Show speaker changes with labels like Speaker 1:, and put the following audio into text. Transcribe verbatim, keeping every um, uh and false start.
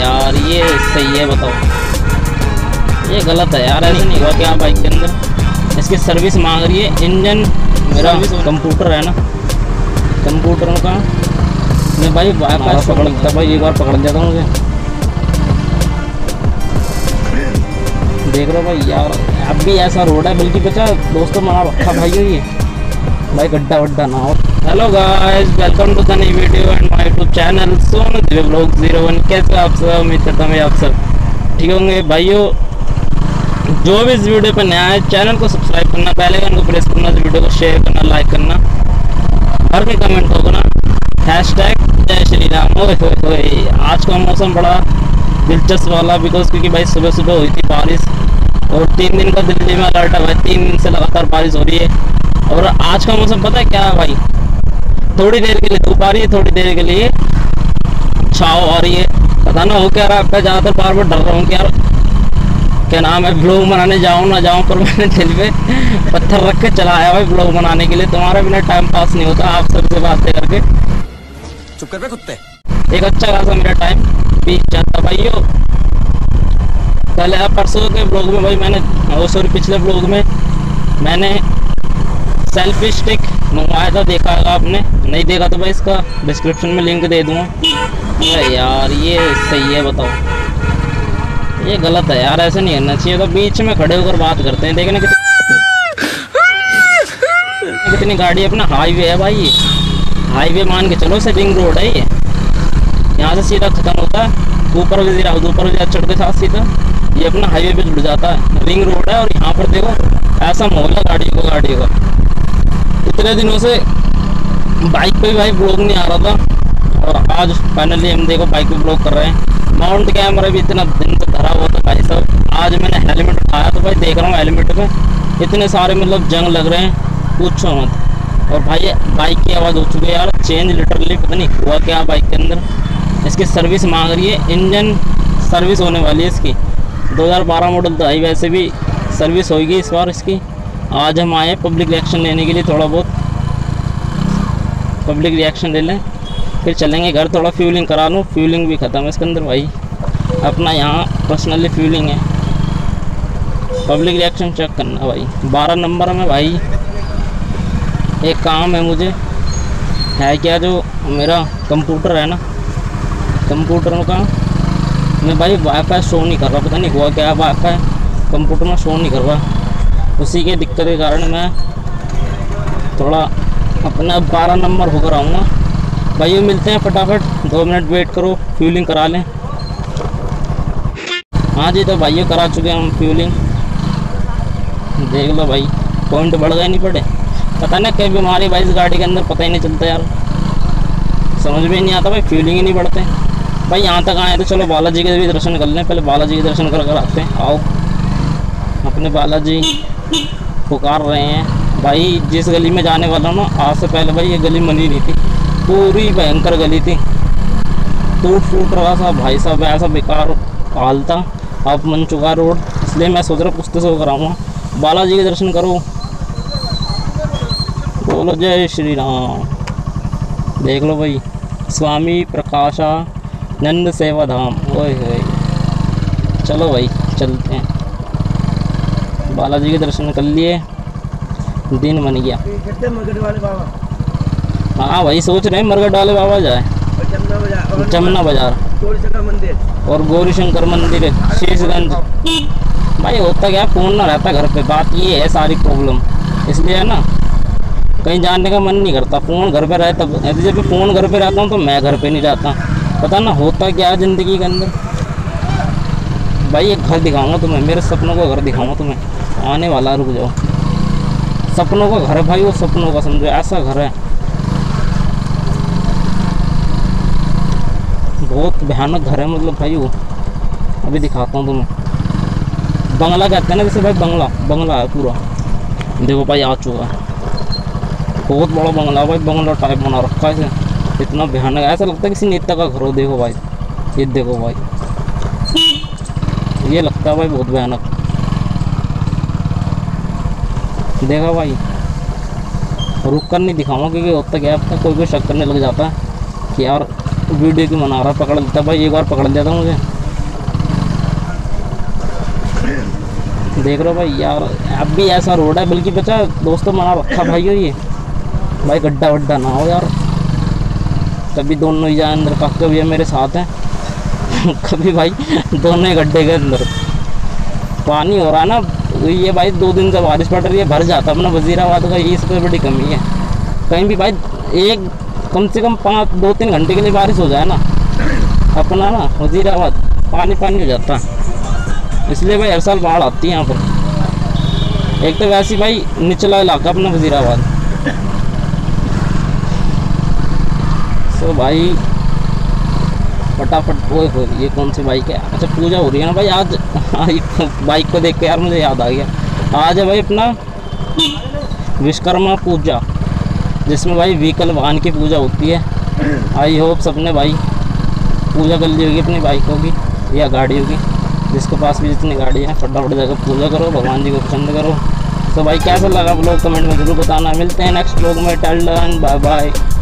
Speaker 1: यार ये सही है, बताओ ये गलत है यार, ऐसे नहीं हुआ क्या बाइक के अंदर। इसकी सर्विस मांग रही है, इंजन मेरा कंप्यूटर है ना, कंप्यूटर का मैं भाई बाईपास पकड़ लेता भाई, एक बार पकड़ लेता हूँ मुझे। देख रहे हो भाई यार, अब भी ऐसा रोड है बल्कि बचा दोस्तों मना रखा भाई ये भाई, गड्ढा वड्ढा ना हो। Hello guys, welcome to the new video and my YouTube channel Sonu Divya blog zero one. कैसे आप सब, उम्मीद करता हूँ आप सब ठीक होंगे भाइयों। जो भी इस वीडियो पर नया है चैनल को सब्सक्राइब करना, पहले घंटे को प्रेस करना, इस वीडियो को शेयर करना, लाइक करना, भर के कमेंट होगा ना हैशटैग जय श्री राम। ओए होए होए, आज का मौसम बड़ा दिलचस्प वाला, बिकॉज क्योंकि भाई सुबह सुबह हुई थी बारिश और तीन दिन का दिल्ली में अलर्ट है भाई, तीन दिन से लगातार बारिश हो रही है। और आज का मौसम पता है क्या है भाई, थोड़ी देर के लिए धूप आ रही है, थोड़ी देर के लिए छाव आ रही है, पता ना हो क्या रहा है। ज़्यादातर बार बार डर रहा हूँ कि यार क्या नाम है, ब्लॉग बनाने जाऊँ ना जाऊँ, पर मैंने दिल पे पत्थर रख के चला आया भाई ब्लॉग बनाने के लिए। तुम्हारा बिना टाइम पास नहीं होता, आप सबसे बातें करके
Speaker 2: चुप कर कुत्ते।
Speaker 1: एक अच्छा खासा मेरा टाइम बीत जाता भाइयों। पहले परसों के ब्लॉग में भाई मैंने, वो सॉरी पिछले ब्लॉग में मैंने सेल्फी स्टिक मंगवाया था, देखा होगा आपने, नहीं देखा तो भाई इसका डिस्क्रिप्शन में लिंक दे दूँगा। यार ये सही है, बताओ ये गलत है यार, ऐसे नहीं करना चाहिए। तो बीच में खड़े होकर बात करते हैं, देखने कितनी कितनी गाड़ी, अपना हाईवे है भाई, ये हाईवे मान के चलो, से रिंग रोड है ये, यहाँ से सीधा खत्म होता है, ऊपर भी दिरा ऊपर भी चढ़ के साथ सीधा ये अपना हाईवे पे जुड़ जाता है, रिंग रोड है। और यहाँ पर देखो ऐसा माहौल है गाड़ियों का गाड़ियों का। इतने दिनों से बाइक पे भी भाई ब्लॉग नहीं आ रहा था, और आज फाइनली हम देखो बाइक पे ब्लॉग कर रहे हैं। माउंट कैमरा भी इतना दिन से धरा हुआ था भाई साहब, आज मैंने हेलमेट उठाया तो भाई देख रहा हूँ हेलमेट में इतने सारे मतलब जंग लग रहे हैं, पूछो मत। और भाई बाइक की आवाज़ हो चुकी है यार, चेंज लिटरली पता नहीं हुआ क्या बाइक के अंदर। इसकी सर्विस मांग रही है, इंजन सर्विस होने वाली है इसकी, दो हज़ार बारह मॉडल तो आई, वैसे भी सर्विस होगी इस बार इसकी। आज हम आए पब्लिक रिएक्शन लेने के लिए, थोड़ा बहुत पब्लिक रिएक्शन ले लें, फिर चलेंगे घर, थोड़ा फ्यूलिंग करा लूँ, फ्यूलिंग भी ख़त्म है इसके अंदर भाई, अपना यहाँ पर्सनली फ्यूलिंग है। पब्लिक रिएक्शन चेक करना भाई, बारह नंबर में भाई एक काम है मुझे, है क्या, जो मेरा कंप्यूटर है ना, कंप्यूटर का मैं भाई वाईफाई शो नहीं कर रहा, पता नहीं हुआ क्या, वाईफाई कंप्यूटर में शो नहीं कर रहा, उसी के दिक्कत के कारण मैं थोड़ा अपना बारह नंबर होकर आऊँगा भाइयों। मिलते हैं फटाफट, दो मिनट वेट करो, फ्यूलिंग करा लें। हाँ जी तो भाइयों करा चुके हैं हम फ्यूलिंग, देख लो भाई पॉइंट बढ़ गए नहीं पड़े, पता नहीं क्या बीमारी भाई इस गाड़ी के अंदर, पता ही नहीं चलता यार, समझ में नहीं आता भाई, फ्यूलिंग ही नहीं बढ़ते भाई। यहाँ तक आए तो चलो बालाजी के भी दर्शन कर लें, पहले बालाजी के दर्शन कर कर आते हैं। आओ, अपने बालाजी पुकार रहे हैं भाई। जिस गली में जाने वाला हूँ ना, आज से पहले भाई ये गली बनी नहीं थी, पूरी भयंकर गली थी, टूट फूट रहा था भाई साहब, ऐसा बेकार हाल था, अब बन चुका रोड। इसलिए मैं सोच रहा हूँ पुस्तक से कराऊँगा, बालाजी के दर्शन करो, बोलो जय श्री राम। देख लो भाई, स्वामी प्रकाशानंद सेवा धाम, ओए होए, चलो भाई चलते हैं। बालाजी के दर्शन कर लिए, दिन बन गया। हाँ भाई सोच रहे हैं मरगट वाले बाबा जाए, जमुना बाजार और गौरी शंकर मंदिर है, शीशगंज। भाई होता क्या, फ़ोन ना रहता घर पे, बात ये है सारी प्रॉब्लम, इसलिए है ना कहीं जाने का मन नहीं करता, फ़ोन घर पे रहता, यदि जब फ़ोन घर पे रहता हूँ तो मैं घर पे नहीं जाता, पता ना होता क्या है ज़िंदगी के अंदर। भाई एक घर दिखाऊंगा तुम्हें, मेरे सपनों का घर दिखाऊंगा तुम्हें, आने वाला, रुक जाओ। सपनों का घर है भाई, वो सपनों का समझो, ऐसा घर है बहुत भयानक घर है, मतलब भाई वो अभी दिखाता हूँ तुम्हें। बंगला कहते हैं ना जैसे भाई, बंगला बंगला है पूरा, देखो भाई आ चुका है, बहुत बड़ा बंगला भाई, बंगला टाइप बना रखा है इसे, इतना भयानक, ऐसा लगता है किसी नेता का घर हो। देखो भाई, ये देखो भाई, ये लगता है भाई बहुत भयानक, देखा भाई। रुक कर नहीं दिखाऊंगा क्योंकि होता क्या है, कोई कोई शक करने लग जाता है कि यार वीडियो क्यों बना रहा, पकड़ लेता भाई, एक बार पकड़ लेता मुझे, देख रहे हो भाई यार, अब भी ऐसा रोड है, बल्कि बचा दोस्तों मना रखा भाई हो ये भाई, गड्ढा वड्ढा ना हो यार, कभी दोनों ही जाए अंदर। काका भैया मेरे साथ हैं कभी भाई दोनों ही गड्ढे के अंदर। पानी हो रहा है ना ये भाई, दो दिन से बारिश पड़ रही है, भर जाता अपना वजीराबाद का, ये सबसे बड़ी कमी है। कहीं भी भाई एक कम से कम पाँच दो तीन घंटे के लिए बारिश हो जाए ना अपना ना वजीराबाद, पानी पानी हो जाता है। इसलिए भाई हर साल बाढ़ आती है यहाँ पर। एक तो वैसे भाई निचला इलाका अपना वजीराबाद। सो भाई फटाफट वो हो, ये कौन सी बाइक है? अच्छा पूजा हो रही है ना भाई आज बाइक को देख के यार मुझे याद आ गया, आज है भाई अपना विश्वकर्मा पूजा, जिसमें भाई व्हीकल वाहन की पूजा होती है। आई होप सबने भाई पूजा कर ली होगी अपनी बाइकों की या गाड़ियों की, जिसके पास भी जितनी गाड़ी है फटाफट जाकर पूजा करो, भगवान जी को पसंद करो। तो भाई कैसा लगा ब्लॉग कमेंट में जरूर बताना। मिलते हैं नेक्स्ट ब्लॉग में, टिल देन बाय बाय।